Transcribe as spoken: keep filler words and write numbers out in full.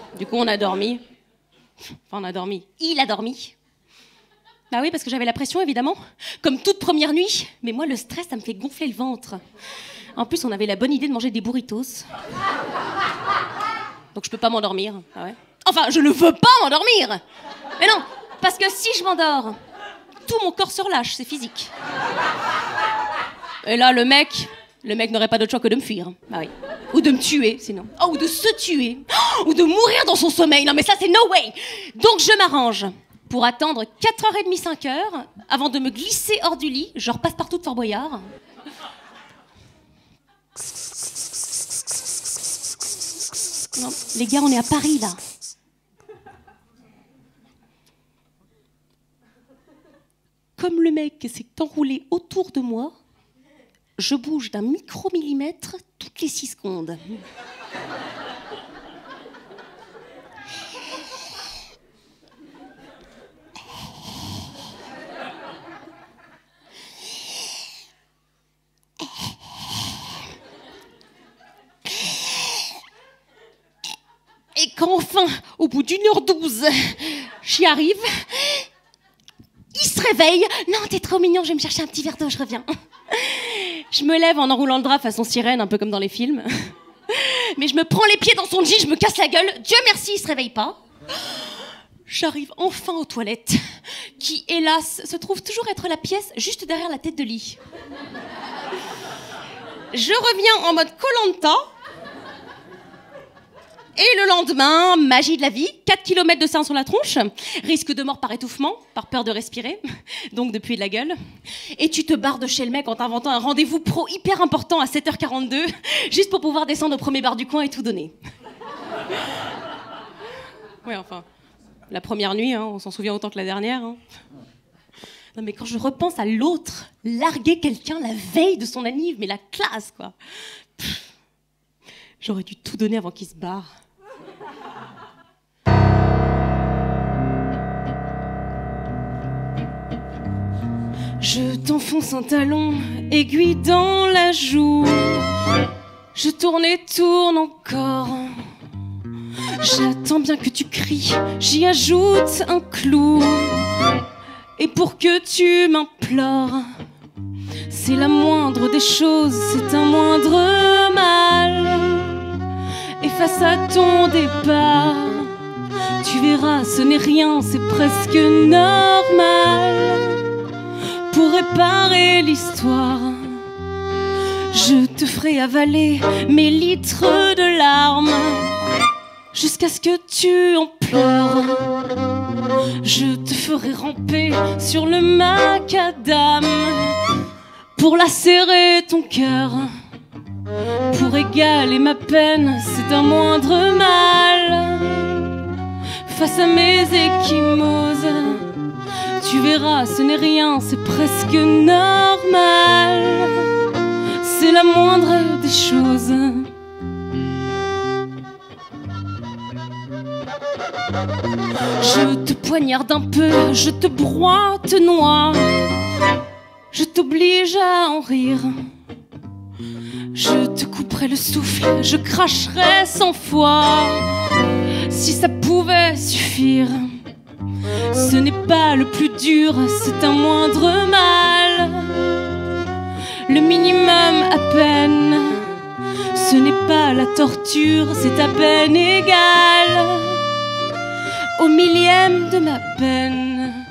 Du coup, on a dormi. Enfin, on a dormi. Il a dormi. Bah oui, parce que j'avais la pression, évidemment. Comme toute première nuit. Mais moi, le stress, ça me fait gonfler le ventre. En plus, on avait la bonne idée de manger des burritos. Donc je peux pas m'endormir. Ah ouais. Enfin, je ne veux pas m'endormir. Mais non, parce que si je m'endors, tout mon corps se relâche, c'est physique. Et là, le mec, le mec n'aurait pas d'autre choix que de me fuir. Bah oui. Ou de me tuer, sinon. Oh, ou de se tuer. Oh, ou de mourir dans son sommeil. Non, mais ça, c'est no way. Donc je m'arrange pour attendre quatre heures trente, cinq heures, avant de me glisser hors du lit, genre passe-partout de Fort Boyard. Non, les gars, on est à Paris, là. Comme le mec s'est enroulé autour de moi, je bouge d'un micromillimètre toutes les six secondes. Et quand enfin, au bout d'une heure douze, j'y arrive, il se réveille. Non, t'es trop mignon, je vais me chercher un petit verre d'eau, je reviens. Je me lève en enroulant le drap façon sirène, un peu comme dans les films. Mais je me prends les pieds dans son jean, je me casse la gueule. Dieu merci, il se réveille pas. J'arrive enfin aux toilettes, qui, hélas, se trouve toujours être la pièce juste derrière la tête de lit. Je reviens en mode Koh-Lanta. Et le lendemain, magie de la vie, quatre kilomètres de sein sur la tronche, risque de mort par étouffement, par peur de respirer, donc de puer de la gueule. Et tu te barres de chez le mec en t'inventant un rendez-vous pro hyper important à sept heures quarante-deux, juste pour pouvoir descendre au premier bar du coin et tout donner. Ouais, enfin, la première nuit, hein, on s'en souvient autant que la dernière. Hein. Non mais quand je repense à l'autre, larguer quelqu'un la veille de son anniv, mais la classe, quoi. Pff, j'aurais dû tout donner avant qu'il se barre. Je t'enfonce un talon, aiguille dans la joue. Je tourne et tourne encore. J'attends bien que tu cries, j'y ajoute un clou. Et pour que tu m'implores, c'est la moindre des choses, c'est un moindre mal. Et face à ton départ, tu verras, ce n'est rien, c'est presque normal. Pour réparer l'histoire, je te ferai avaler mes litres de larmes, jusqu'à ce que tu en pleures. Je te ferai ramper sur le macadam, pour lacérer ton cœur. Pour égaler ma peine, c'est un moindre mal. Face à mes échymoses, tu verras, ce n'est rien, c'est presque normal. C'est la moindre des choses. Je te poignarde un peu, je te broie, te noie. Je t'oblige à en rire. Je te couperai le souffle, je cracherai cent fois. Si ça pouvait suffire. Ce n'est pas le plus dur, c'est un moindre mal. Le minimum à peine. Ce n'est pas la torture, c'est à peine égal au millième de ma peine.